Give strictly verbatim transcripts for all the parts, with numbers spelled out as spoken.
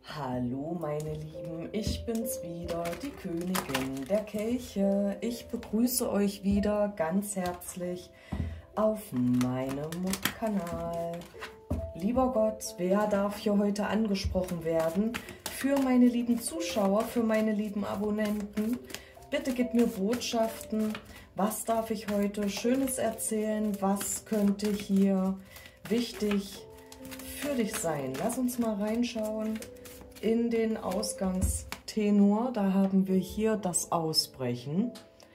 Hallo meine Lieben, ich bin's wieder, die Königin der Kelche. Ich begrüße euch wieder ganz herzlich auf meinem Kanal. Lieber Gott, wer darf hier heute angesprochen werden? Für meine lieben Zuschauer, für meine lieben Abonnenten, bitte gib mir Botschaften. Was darf ich heute Schönes erzählen? Was könnte hier wichtig für dich sein? Lass uns mal reinschauen in den Ausgangstenor. Da haben wir hier das Ausbrechen.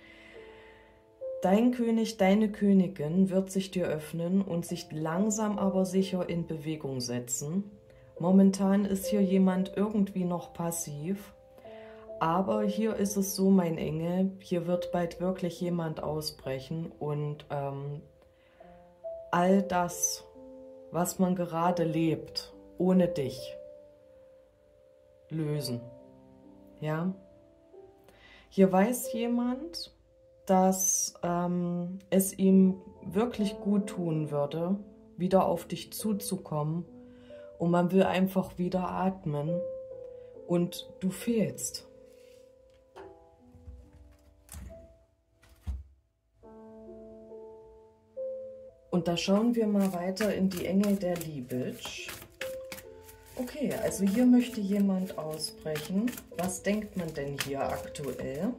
Dein König, deine Königin wird sich dir öffnen und sich langsam aber sicher in Bewegung setzen. Momentan ist hier jemand irgendwie noch passiv, aber hier ist es so, mein Engel, hier wird bald wirklich jemand ausbrechen und ähm, all das, was man gerade lebt, ohne dich, lösen. Ja? Hier weiß jemand, dass ähm, es ihm wirklich gut tun würde, wieder auf dich zuzukommen, und man will einfach wieder atmen und du fehlst. Und da schauen wir mal weiter in die Engel der Liebitsch. Okay, also hier möchte jemand ausbrechen. Was denkt man denn hier aktuell?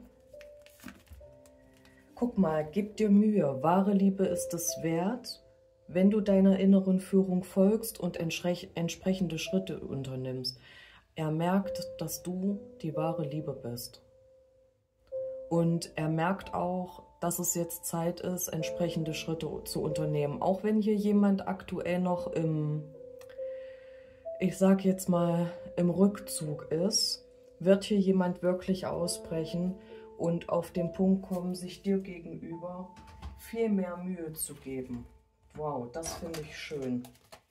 Guck mal, gib dir Mühe. Wahre Liebe ist es wert, wenn du deiner inneren Führung folgst und entsprechende Schritte unternimmst. Er merkt, dass du die wahre Liebe bist. Und er merkt auch, dass es jetzt Zeit ist, entsprechende Schritte zu unternehmen. Auch wenn hier jemand aktuell noch im, ich sag jetzt mal, im Rückzug ist, wird hier jemand wirklich ausbrechen und auf den Punkt kommen, sich dir gegenüber viel mehr Mühe zu geben. Wow, das finde ich schön.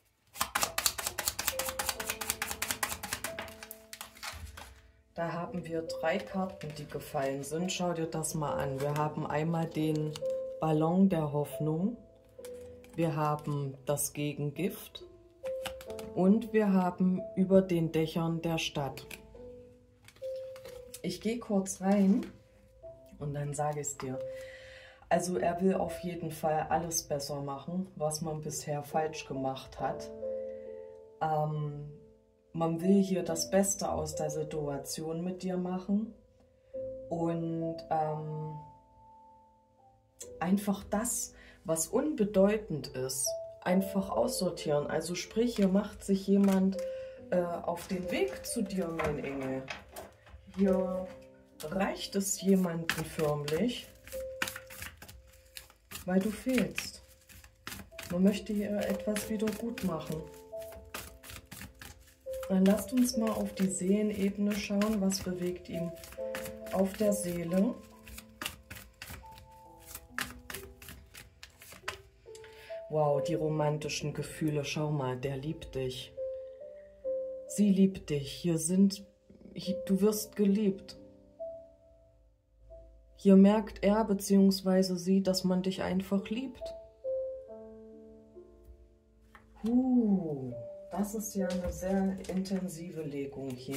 Da haben wir drei Karten, die gefallen sind. Schau dir das mal an. Wir haben einmal den Ballon der Hoffnung, wir haben das Gegengift und wir haben über den Dächern der Stadt. Ich gehe kurz rein und dann sage ich es dir. Also er will auf jeden Fall alles besser machen, was man bisher falsch gemacht hat. Ähm, man will hier das Beste aus der Situation mit dir machen und ähm, einfach das, was unbedeutend ist, einfach aussortieren. Also sprich, hier macht sich jemand äh, auf den Weg zu dir, mein Engel. Hier reicht es jemanden förmlich, weil du fehlst. Man möchte hier etwas wieder gut machen. Dann lasst uns mal auf die Seelenebene schauen, was bewegt ihn auf der Seele. Wow, die romantischen Gefühle, schau mal, der liebt dich. Sie liebt dich, hier sind, du wirst geliebt. Hier merkt er bzw. sie, dass man dich einfach liebt. Uh, das ist ja eine sehr intensive Legung hier.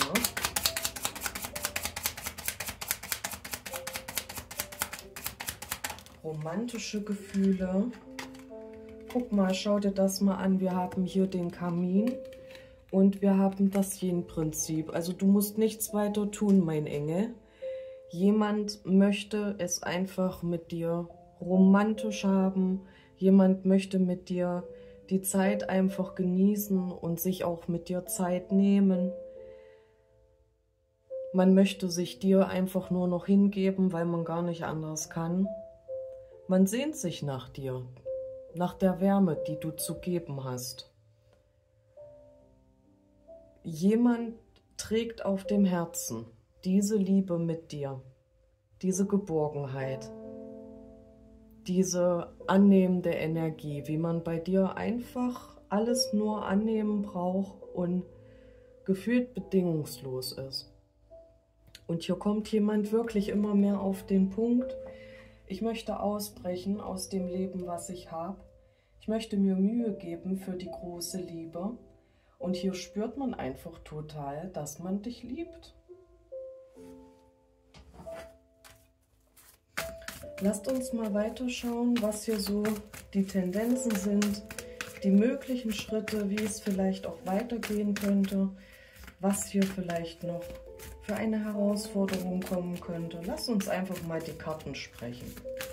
Romantische Gefühle. Guck mal, schau dir das mal an. Wir haben hier den Kamin und wir haben das Yin-Prinzip. Also du musst nichts weiter tun, mein Engel. Jemand möchte es einfach mit dir romantisch haben. Jemand möchte mit dir die Zeit einfach genießen und sich auch mit dir Zeit nehmen. Man möchte sich dir einfach nur noch hingeben, weil man gar nicht anders kann. Man sehnt sich nach dir, nach der Wärme, die du zu geben hast. Jemand trägt auf dem Herzen diese Liebe mit dir, diese Geborgenheit, diese annehmende Energie, wie man bei dir einfach alles nur annehmen braucht und gefühlt bedingungslos ist. Und hier kommt jemand wirklich immer mehr auf den Punkt: Ich möchte ausbrechen aus dem Leben, was ich habe. Ich möchte mir Mühe geben für die große Liebe. Und hier spürt man einfach total, dass man dich liebt. Lasst uns mal weiterschauen, was hier so die Tendenzen sind, die möglichen Schritte, wie es vielleicht auch weitergehen könnte, was hier vielleicht noch für eine Herausforderung kommen könnte. Lasst uns einfach mal die Karten sprechen.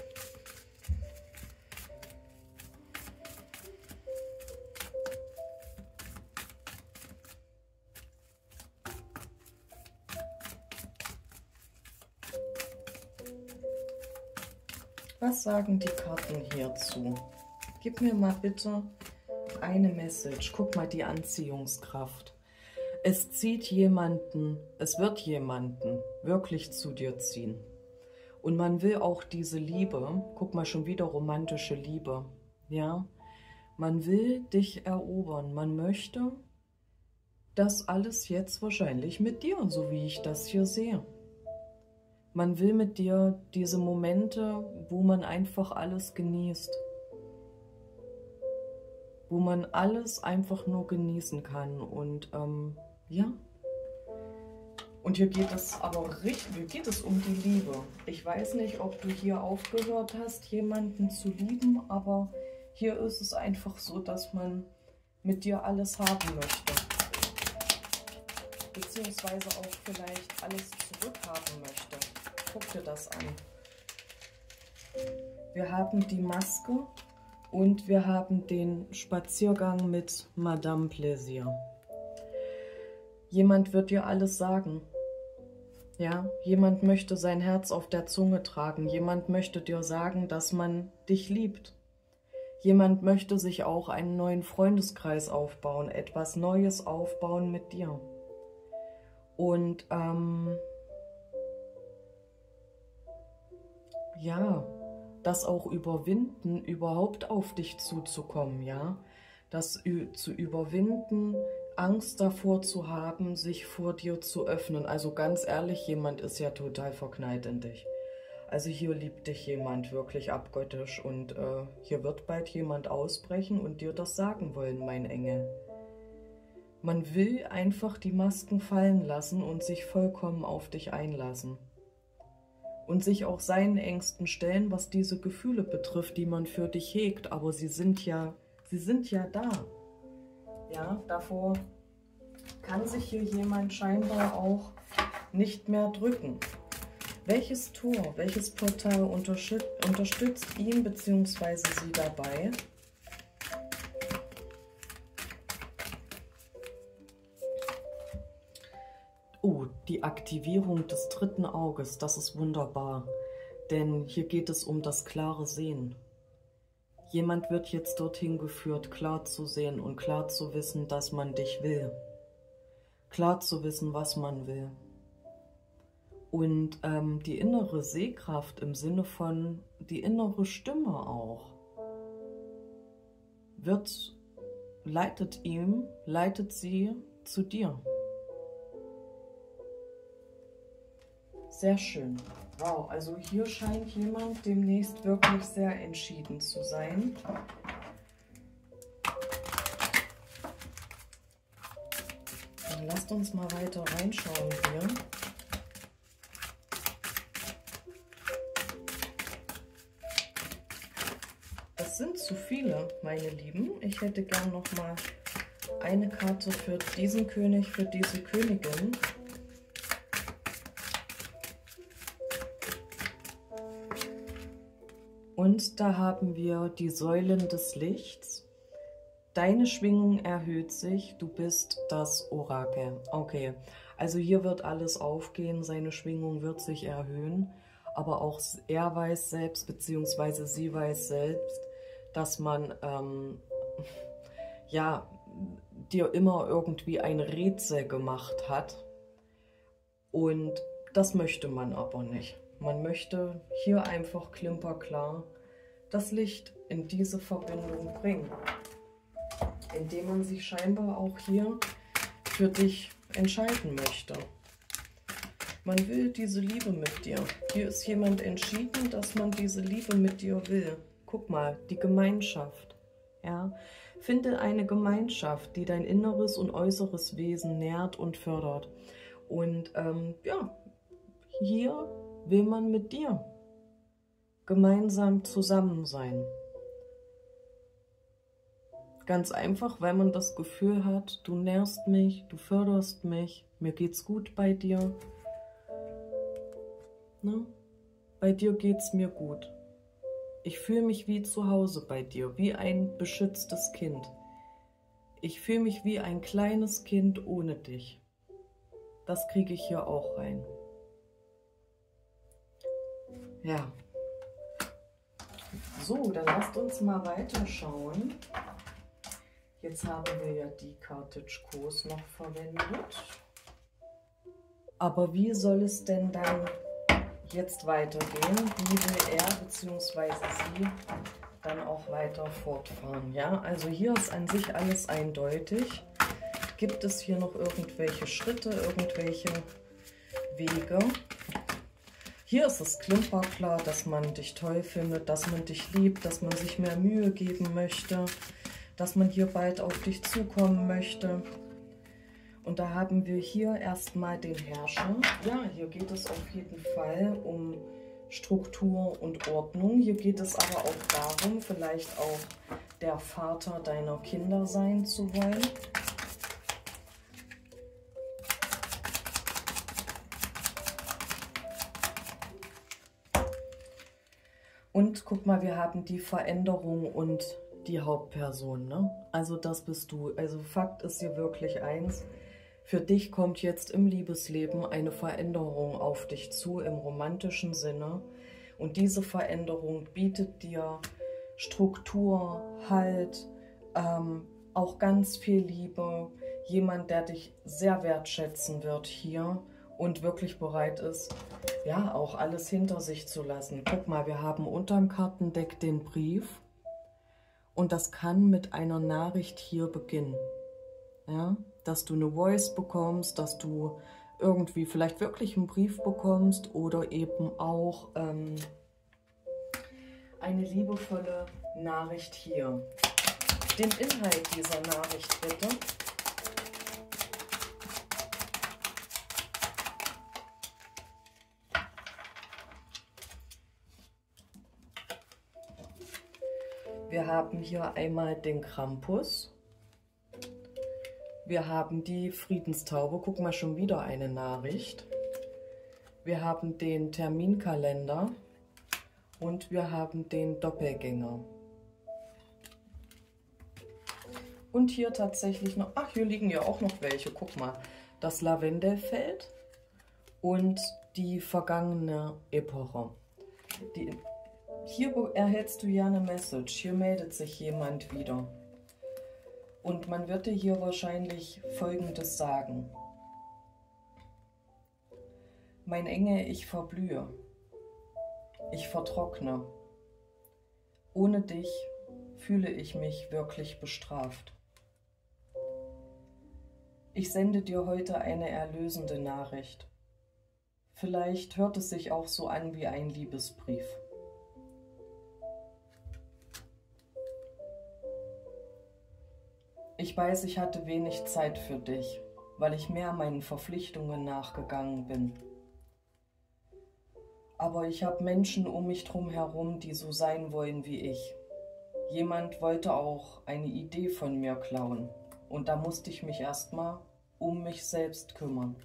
Was sagen die Karten hierzu? Gib mir mal bitte eine Message. Guck mal, die Anziehungskraft. Es zieht jemanden, es wird jemanden wirklich zu dir ziehen. Und man will auch diese Liebe, guck mal, schon wieder romantische Liebe, ja. Man will dich erobern, man möchte das alles jetzt wahrscheinlich mit dir, so wie ich das hier sehe. Man will mit dir diese Momente, wo man einfach alles genießt. Wo man alles einfach nur genießen kann. Und ähm, ja. Und hier geht es aber richtig, hier geht es um die Liebe. Ich weiß nicht, ob du hier aufgehört hast, jemanden zu lieben, aber hier ist es einfach so, dass man mit dir alles haben möchte. Beziehungsweise auch vielleicht alles zurückhaben möchte. Guck dir das an. Wir haben die Maske und wir haben den Spaziergang mit Madame Plaisir. Jemand wird dir alles sagen. Ja, jemand möchte sein Herz auf der Zunge tragen. Jemand möchte dir sagen, dass man dich liebt. Jemand möchte sich auch einen neuen Freundeskreis aufbauen, etwas Neues aufbauen mit dir. Und ähm, ja, das auch überwinden, überhaupt auf dich zuzukommen, ja. Das zu überwinden, Angst davor zu haben, sich vor dir zu öffnen. Also ganz ehrlich, jemand ist ja total verknallt in dich. Also hier liebt dich jemand wirklich abgöttisch und äh, hier wird bald jemand ausbrechen und dir das sagen wollen, mein Engel. Man will einfach die Masken fallen lassen und sich vollkommen auf dich einlassen. Und sich auch seinen Ängsten stellen, was diese Gefühle betrifft, die man für dich hegt. Aber sie sind ja, sie sind ja da. Ja, davor kann sich hier jemand scheinbar auch nicht mehr drücken. Welches Tor, welches Portal unterstützt ihn bzw. sie dabei? Oh, die Aktivierung des dritten Auges, das ist wunderbar, denn hier geht es um das klare Sehen. Jemand wird jetzt dorthin geführt, klar zu sehen und klar zu wissen, dass man dich will. Klar zu wissen, was man will. Und ähm, die innere Sehkraft im Sinne von die innere Stimme auch, wird, leitet ihm, leitet sie zu dir. Sehr schön. Wow, also hier scheint jemand demnächst wirklich sehr entschieden zu sein. Dann lasst uns mal weiter reinschauen hier. Es sind zu viele, meine Lieben. Ich hätte gern noch mal eine Karte für diesen König, für diese Königin. Und da haben wir die Säulen des Lichts. Deine Schwingung erhöht sich, du bist das Orakel. Okay, also hier wird alles aufgehen, seine Schwingung wird sich erhöhen, aber auch er weiß selbst, beziehungsweise sie weiß selbst, dass man ähm, ja, dir immer irgendwie ein Rätsel gemacht hat und das möchte man aber nicht. Man möchte hier einfach klimperklar das Licht in diese Verbindung bringen, indem man sich scheinbar auch hier für dich entscheiden möchte. Man will diese Liebe mit dir. Hier ist jemand entschieden, dass man diese Liebe mit dir will. Guck mal, die Gemeinschaft. Ja? Finde eine Gemeinschaft, die dein inneres und äußeres Wesen nährt und fördert. Und ähm, ja, hier will man mit dir gemeinsam zusammen sein. Ganz einfach, weil man das Gefühl hat, du nährst mich, du förderst mich, mir geht's gut bei dir. Ne? Bei dir geht's mir gut. Ich fühle mich wie zu Hause bei dir, wie ein beschütztes Kind. Ich fühle mich wie ein kleines Kind ohne dich. Das kriege ich hier auch rein. Ja. So, dann lasst uns mal weiterschauen. Jetzt haben wir ja die Cartage Kurs noch verwendet. Aber wie soll es denn dann jetzt weitergehen? Wie will er bzw. sie dann auch weiter fortfahren? Ja, also hier ist an sich alles eindeutig. Gibt es hier noch irgendwelche Schritte, irgendwelche Wege? Hier ist es klimperklar, dass man dich toll findet, dass man dich liebt, dass man sich mehr Mühe geben möchte, dass man hier bald auf dich zukommen möchte. Und da haben wir hier erstmal den Herrscher. Ja, hier geht es auf jeden Fall um Struktur und Ordnung. Hier geht es aber auch darum, vielleicht auch der Vater deiner Kinder sein zu wollen. Und guck mal, wir haben die Veränderung und die Hauptperson, ne? Also das bist du. Also Fakt ist hier wirklich eins. Für dich kommt jetzt im Liebesleben eine Veränderung auf dich zu, im romantischen Sinne. Und diese Veränderung bietet dir Struktur, Halt, ähm, auch ganz viel Liebe. Jemand, der dich sehr wertschätzen wird hier und wirklich bereit ist, ja, auch alles hinter sich zu lassen. Guck mal, wir haben unterm Kartendeck den Brief. Und das kann mit einer Nachricht hier beginnen. Ja, dass du eine Voice bekommst, dass du irgendwie vielleicht wirklich einen Brief bekommst oder eben auch ähm, eine liebevolle Nachricht hier. Den Inhalt dieser Nachricht bitte. Wir haben hier einmal den Krampus. Wir haben die Friedenstaube. Guck mal, schon wieder eine Nachricht. Wir haben den Terminkalender. Und wir haben den Doppelgänger. Und hier tatsächlich noch, ach, hier liegen ja auch noch welche. Guck mal, das Lavendelfeld und die vergangene Epoche. Die, hier erhältst du ja eine Message. Hier meldet sich jemand wieder. Und man wird dir hier wahrscheinlich Folgendes sagen. Mein Engel, ich verblühe. Ich vertrockne. Ohne dich fühle ich mich wirklich bestraft. Ich sende dir heute eine erlösende Nachricht. Vielleicht hört es sich auch so an wie ein Liebesbrief. Ich weiß, ich hatte wenig Zeit für dich, weil ich mehr meinen Verpflichtungen nachgegangen bin. Aber ich habe Menschen um mich drum herum, die so sein wollen wie ich. Jemand wollte auch eine Idee von mir klauen und da musste ich mich erstmal um mich selbst kümmern.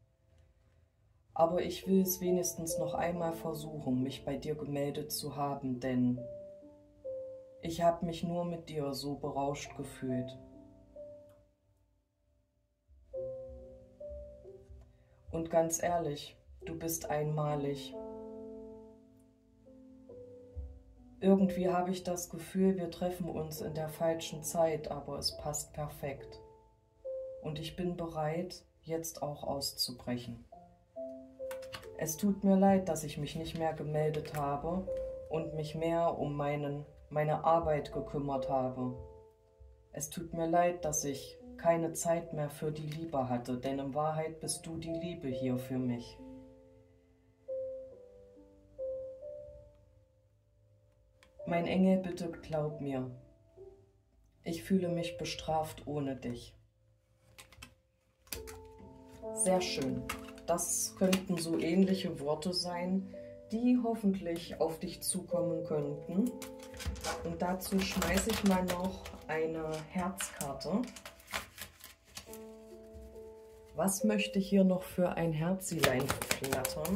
Aber ich will es wenigstens noch einmal versuchen, mich bei dir gemeldet zu haben, denn ich habe mich nur mit dir so berauscht gefühlt. Und ganz ehrlich, du bist einmalig. Irgendwie habe ich das Gefühl, wir treffen uns in der falschen Zeit, aber es passt perfekt. Und ich bin bereit, jetzt auch auszubrechen. Es tut mir leid, dass ich mich nicht mehr gemeldet habe und mich mehr um meinen, meine Arbeit gekümmert habe. Es tut mir leid, dass ich keine Zeit mehr für die Liebe hatte, denn in Wahrheit bist du die Liebe hier für mich. Mein Engel, bitte glaub mir. Ich fühle mich bestraft ohne dich. Sehr schön. Das könnten so ähnliche Worte sein, die hoffentlich auf dich zukommen könnten. Und dazu schmeiße ich mal noch eine Herzkarte. Was möchte hier noch für ein Herzilein flattern?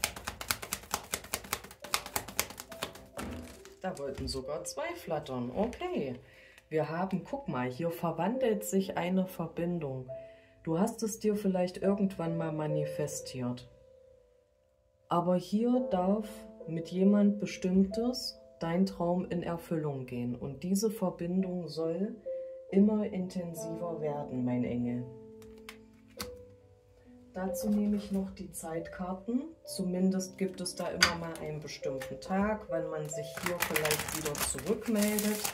Da wollten sogar zwei flattern. Okay. Wir haben, guck mal, hier verwandelt sich eine Verbindung. Du hast es dir vielleicht irgendwann mal manifestiert. Aber hier darf mit jemand Bestimmtes dein Traum in Erfüllung gehen. Und diese Verbindung soll immer intensiver werden, mein Engel. Dazu nehme ich noch die Zeitkarten. Zumindest gibt es da immer mal einen bestimmten Tag, wann man sich hier vielleicht wieder zurückmeldet.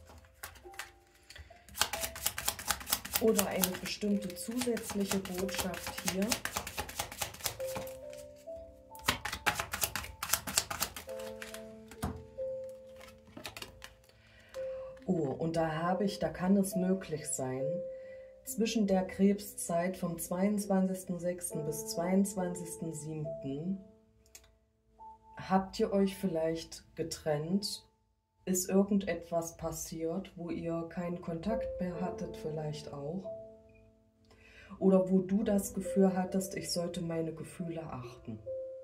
Oder eine bestimmte zusätzliche Botschaft hier. Oh, und da habe ich, da kann es möglich sein, zwischen der Krebszeit vom zweiundzwanzigsten sechsten bis zweiundzwanzigsten siebten habt ihr euch vielleicht getrennt, ist irgendetwas passiert, wo ihr keinen Kontakt mehr hattet, vielleicht auch. Oder wo du das Gefühl hattest, ich sollte meine Gefühle achten.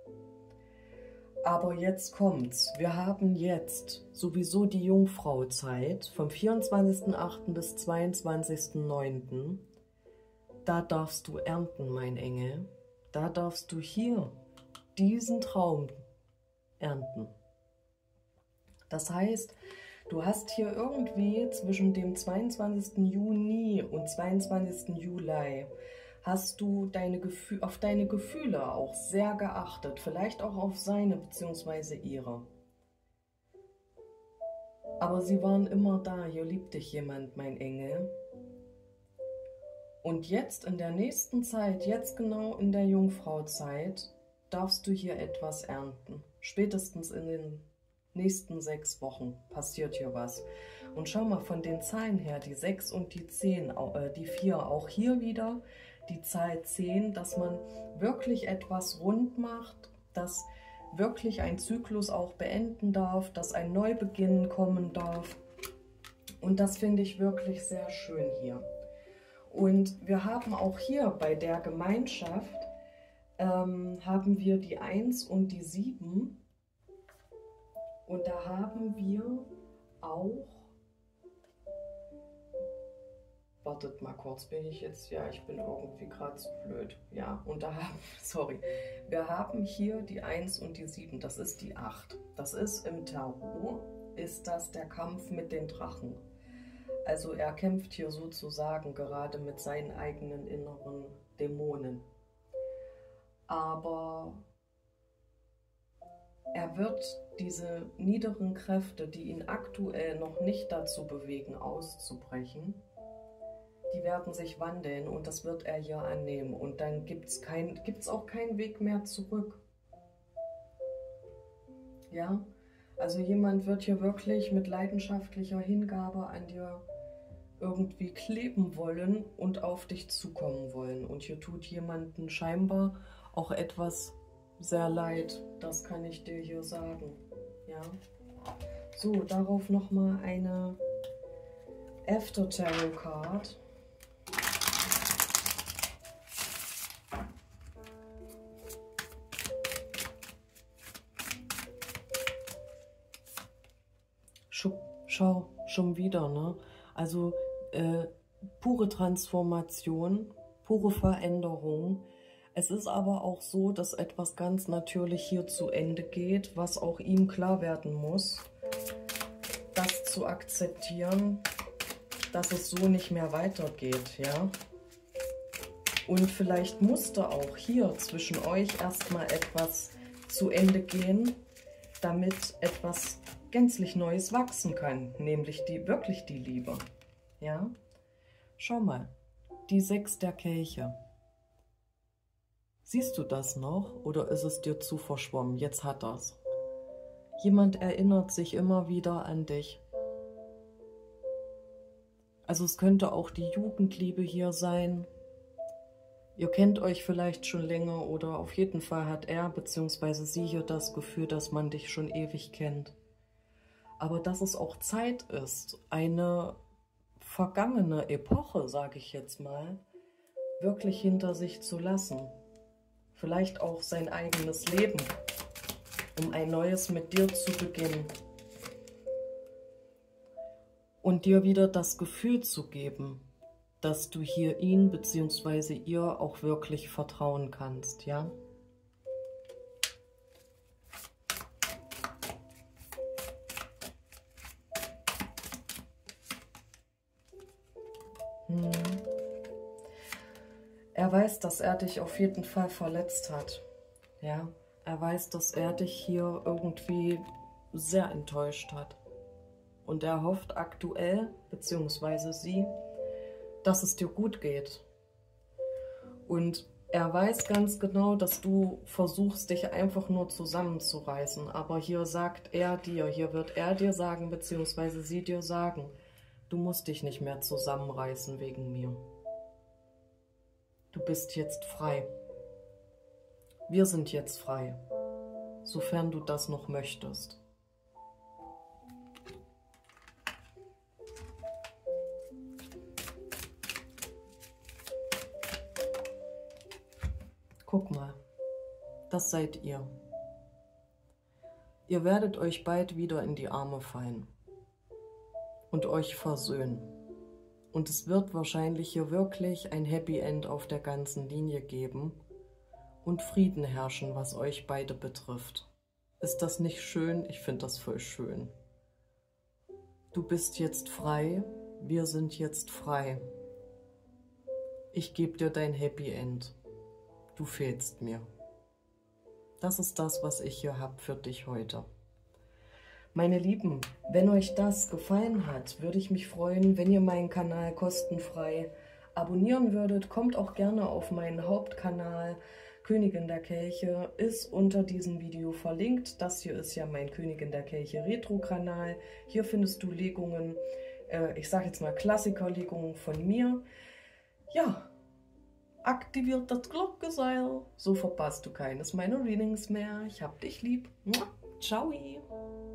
Aber jetzt kommt's. Wir haben jetzt sowieso die Jungfrauzeit vom vierundzwanzigsten achten bis zweiundzwanzigsten neunten Da darfst du ernten, mein Engel. Da darfst du hier diesen Traum ernten. Das heißt, du hast hier irgendwie zwischen dem zweiundzwanzigsten Juni und zweiundzwanzigsten Juli hast du deine Gefühl, auf deine Gefühle auch sehr geachtet, vielleicht auch auf seine bzw. ihre. Aber sie waren immer da, hier liebt dich jemand, mein Engel. Und jetzt in der nächsten Zeit, jetzt genau in der Jungfrauzeit, darfst du hier etwas ernten. Spätestens in den nächsten sechs Wochen passiert hier was. Und schau mal, von den Zahlen her, die sechs und die zehn, äh, die vier, auch hier wieder die Zahl zehn, dass man wirklich etwas rund macht, dass wirklich ein Zyklus auch beenden darf, dass ein Neubeginn kommen darf. Und das finde ich wirklich sehr schön hier. Und wir haben auch hier bei der Gemeinschaft, ähm, haben wir die eins und die sieben. Und da haben wir auch, wartet mal kurz, bin ich jetzt, ja, ich bin irgendwie gerade zu blöd. Ja, und da haben, sorry, wir haben hier die eins und die sieben, das ist die acht. Das ist im Tarot, ist das der Kampf mit den Drachen. Also er kämpft hier sozusagen gerade mit seinen eigenen inneren Dämonen. Aber er wird diese niederen Kräfte, die ihn aktuell noch nicht dazu bewegen, auszubrechen, die werden sich wandeln und das wird er hier annehmen. Und dann gibt es kein, gibt's auch keinen Weg mehr zurück. Ja, also jemand wird hier wirklich mit leidenschaftlicher Hingabe an dir irgendwie kleben wollen und auf dich zukommen wollen. Und hier tut jemanden scheinbar auch etwas sehr leid. Das kann ich dir hier sagen. Ja. So, darauf nochmal eine After Tarot Card. Schau, schon wieder, ne? Also äh, pure Transformation, pure Veränderung. Es ist aber auch so, dass etwas ganz natürlich hier zu Ende geht, was auch ihm klar werden muss, das zu akzeptieren, dass es so nicht mehr weitergeht, ja? Und vielleicht musste auch hier zwischen euch erstmal etwas zu Ende gehen, damit etwas gänzlich Neues wachsen kann, nämlich die wirklich die Liebe. Ja? Schau mal, die sechs der Kelche. Siehst du das noch oder ist es dir zu verschwommen? Jetzt hat er's. Jemand erinnert sich immer wieder an dich. Also es könnte auch die Jugendliebe hier sein. Ihr kennt euch vielleicht schon länger oder auf jeden Fall hat er bzw. sie hier das Gefühl, dass man dich schon ewig kennt. Aber dass es auch Zeit ist, eine vergangene Epoche, sage ich jetzt mal, wirklich hinter sich zu lassen. Vielleicht auch sein eigenes Leben, um ein neues mit dir zu beginnen. Und dir wieder das Gefühl zu geben, dass du hier ihn bzw. ihr auch wirklich vertrauen kannst, ja? Hm. Er weiß, dass er dich auf jeden Fall verletzt hat, ja? Er weiß, dass er dich hier irgendwie sehr enttäuscht hat. Und er hofft aktuell, beziehungsweise sie, dass es dir gut geht. Und er weiß ganz genau, dass du versuchst, dich einfach nur zusammenzureißen. Aber hier sagt er dir, hier wird er dir sagen, beziehungsweise sie dir sagen, du musst dich nicht mehr zusammenreißen wegen mir. Du bist jetzt frei. Wir sind jetzt frei, sofern du das noch möchtest. Guck mal, das seid ihr. Ihr werdet euch bald wieder in die Arme fallen und euch versöhnen. Und es wird wahrscheinlich hier wirklich ein Happy End auf der ganzen Linie geben und Frieden herrschen, was euch beide betrifft. Ist das nicht schön? Ich finde das voll schön. Du bist jetzt frei, wir sind jetzt frei. Ich gebe dir dein Happy End. Du fehlst mir. Das ist das, was ich hier habe für dich heute. Meine Lieben, wenn euch das gefallen hat, würde ich mich freuen, wenn ihr meinen Kanal kostenfrei abonnieren würdet. Kommt auch gerne auf meinen Hauptkanal. Königin der Kelche ist unter diesem Video verlinkt. Das hier ist ja mein Königin der Kelche Retro-Kanal. Hier findest du Legungen, äh, ich sage jetzt mal Klassikerlegungen von mir. Ja, aktiviert das Glockenseil, so verpasst du keines meiner Readings mehr. Ich hab dich lieb. Ciao.